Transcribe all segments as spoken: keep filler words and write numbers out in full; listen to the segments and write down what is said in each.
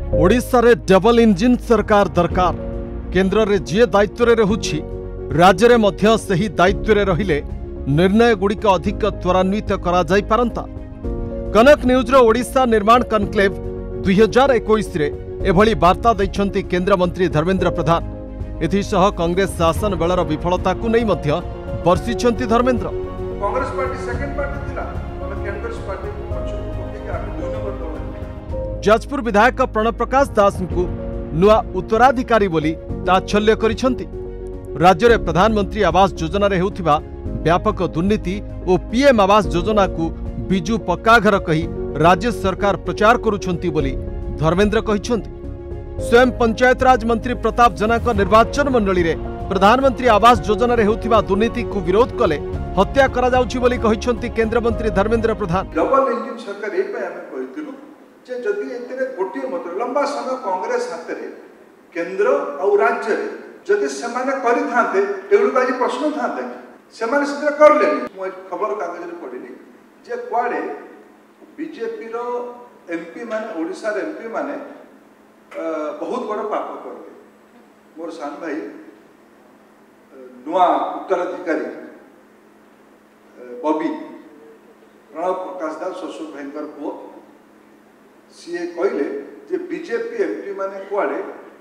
ओडिशा रे double engine सरकार दरकार। केंद्र रे जे दायित्व रे रहुछि राज्य रे मध्य सही दायित्व रे रहिले निर्णय गुड़िक अधिक त्वरान्वित करा जाई पारंता। कनक न्यूज रो ओडिशा निर्माण कनक्लेव दुई हजार इक्कीस रे एभली वार्ता दैछंती केंद्र मंत्री धर्मेंद्र प्रधान। एथिसह कांग्रेस शासन बेलर विफलता को नहीं मध्य वर्षिछंती Dharmendra. Congress party second party थिला कांग्रेस पार्टी पक्ष को आमे दुई नंबर दो। जाजपुर विधायक प्रणव प्रकाश दास को नुआ उत्तराधिकारी बोली ताच्छल्य करिछंती। राज्य रे प्रधानमंत्री आवास योजना रे हेउथिबा व्यापक दुर्नीति और पीएम आवास योजना को बिजू पक्का घर कही राज्य सरकार प्रचार करुछंती बोली धर्मेंद्र कहिछंती। स्वयं पंचायत राज मंत्री प्रताप जेना निर्वाचन मंडली रे प्रधानमंत्री आवास योजना रे हेउथिबा दुर्नीति को विरोध कले हत्या करा जाउछि बोली कहिछंती केंद्र मंत्री धर्मेंद्र प्रधान। डबल इंजिन सरकार ए पे हमें कहिथिलु जे जदि एतरे गोटी मत लंबा समय कांग्रेस हाथ रे केंद्र और राज्य रे जदि समान करि थाते एउडु बाजी प्रश्न थाते समान सिद्ध कर लेनी। मो खबर कागज रे पढिली जे क्वाडे बीजेपी रो एमपी माने ओडिसा रे एमपी माने बहुत बड़ पाप करले। मोर सान भाई नुआ उत्तराधिकारी बबी प्रणव प्रकाश दास शशुर भयंकर पुओ सीए कहले जे बीजेपी एमपी माने कुआडे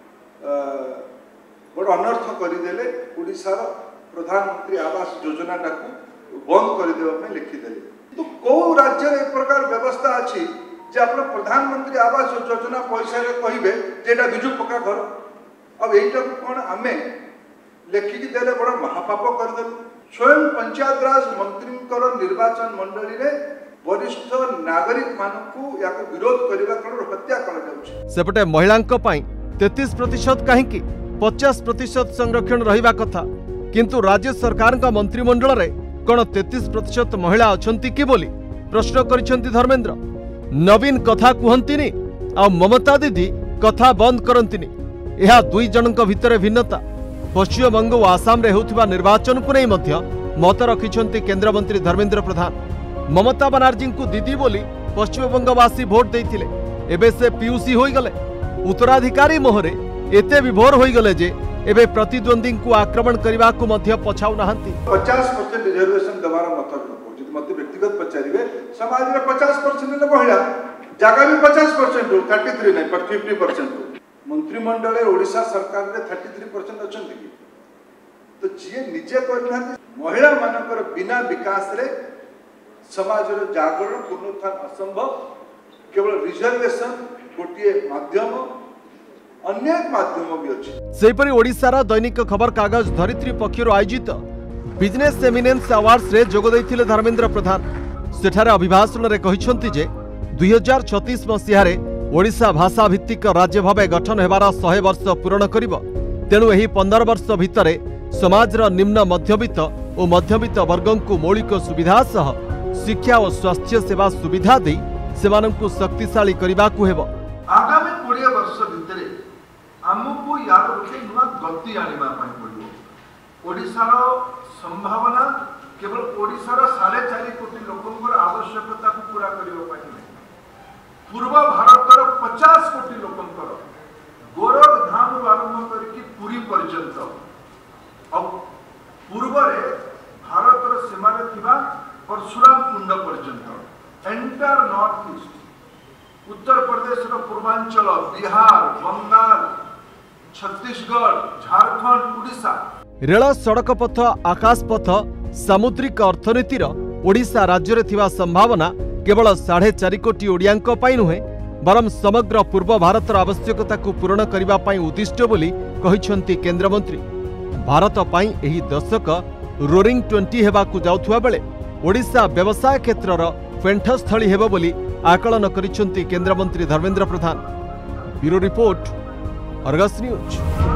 बड़ अनर्थ करदेले ओडिशार प्रधानमंत्री आवास योजना टाकू बंद करदेवा लिखिदेले। तो कौ राज्य एक प्रकार व्यवस्था अच्छी जे आप प्रधानमंत्री आवास योजना पैसा कहे जेटा बिजू पक्का घर अब यहीटा कौन आम लेखिकी देले बड़ा महापाप करदेलु। स्वयं पंचायत राज मंत्री निर्वाचन मंडली रे वरिष्ठ नागरिक मानकु याको विरोध करबा कारण हत्या करा जाउछि। सेपटे महिलांक पई तैंतीस प्रतिशत काहेकि पचास प्रतिशत संरक्षण रहिबा कथा किंतु राज्य सरकार का मंत्रिमंडल रे कोन तैंतीस प्रतिशत महिला अछंती कि बोली प्रश्न करिसंती धर्मेंद्र। नवीन कथा कुहंतिनी आ ममता दीदी कथा बंद करंतिनी। यह दुई जनक भितरे भिन्नता। पश्चिमबंग और आसाम रे होउथिबा निर्वाचन को नहीं मध्य मत रखिसंती केंद्र मंत्री धर्मेंद्र प्रधान। ममता बनर्जी को दीदी बोली पश्चिमबंगवासी भोट देइथिले एबे से पीयूसी होई गले। उत्तराधिकारी मोहरे एते विभोर होई गले जे एबे प्रतिद्वंदी को आक्रमण करबा को मध्य पछाउ नाहंती। पचास परसेंट रिजर्वेशन दबार मतलब न मत व्यक्तिगत पचारिबे समाज रे पचास परसेंट ने महिला जागा भी पचास परसेंट हो तैंतीस नहीं पर पचास परसेंट हो। मंत्रिमंडल ओडिशा सरकार रे तैंतीस परसेंट अछंती कि तो जे निजे करना महिला मानकर बिना विकास रे समाज रे जागरण पुनरुत्थान असंभव। केवल रिजर्वेशन गोटे माध्यम अनेक माध्यम भी अछि। सेपरि ओडिशार दैनिक खबर कागज धरित्री पक्षर आयोजित बिजनेस एमिनेंस अवार्ड्स रे जोग दैथिले धर्मेंद्र प्रधान। सेठारे अभिभाषण रे कहिसंती जे दुई हजार छत्तीस मसीह रे ओडिशा भाषा भित्तिक राज्य भावे गठन हेबार सौ वर्ष पूरण करिब। तेणु एही पंद्रह वर्ष भितरे समाजर निम्न मध्यवित्त और मध्यवित्त वर्गों को मौलिक सुविधा सह शिक्षा और स्वास्थ्य सेवा सुविधा दे सेमानंकु शक्तिशाली करबा को हेबो। आगामी बीस वर्ष भितरे हमको यार गोटे नुआ गति आनिबा पय पड़िबो। ओडिशार संभावना केवल ओडिशार साढ़े चार कोटी लोकंकर आवश्यकता को पूरा करिबो पय नै पूर्व भारतर पचास कोटी लोकंकर गोरखधाम आरंभ करके पूरी पर्यंत अब पूर्व रे भारतर सीमा रे थिबा परशुराम कुंड पर्यंत entire north east Uttar Pradesh रो पूर्वांचल बिहार बंगाल छत्तीसगढ़ झारखंड ओडिशा रेल सड़क पथ आकाश पथ सामुद्रिक अर्थनीतिर ओडिशा राज्य रे थिबा संभावना केवल साढ़े चार कोटी ओडियांक पई नुहे बरम समग्र पूर्व भारतर आवश्यकता को पूरण करिबा पई उद्दिष्ट बोली कहिसंती केंद्र मंत्री। भारत पई एही दशक रोरिंग ट्वेंटी हेबा को जाउथुवा बेले ओडिशा व्यवसाय क्षेत्रर पेंठस्थली हेबो बोली आकलन करिसंती केंद्र मंत्री Dharmendra Pradhan. Bureau report Argus news.